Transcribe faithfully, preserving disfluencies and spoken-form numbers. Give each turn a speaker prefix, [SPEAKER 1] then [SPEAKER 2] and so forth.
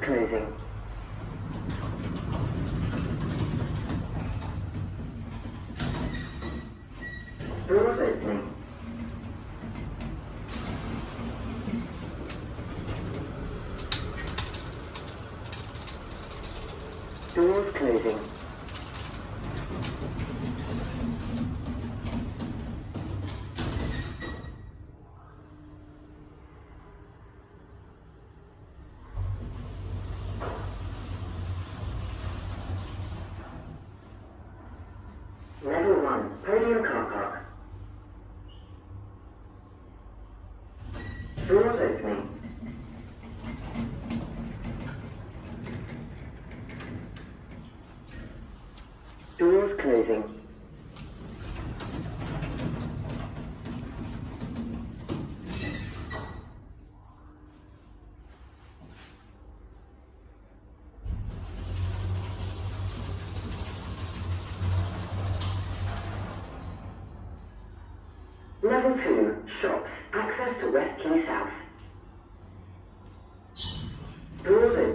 [SPEAKER 1] closing. Doors opening. Doors closing. Level one, podium car park. Doors opening. Doors closing. Level two, shops, access to West Quay South. Doors open.